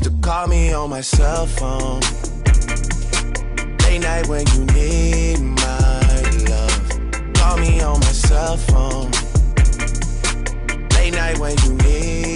to call me on my cell phone. Late night when you need my love. Call me on my cell phone. Late night when you need